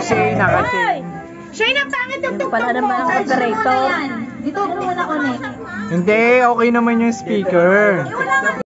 Shane, naka-Shane. Shane, ang pangit yung tugtog Pala naman ang operator. Dito, muna connect. Hindi, okay naman yung speaker.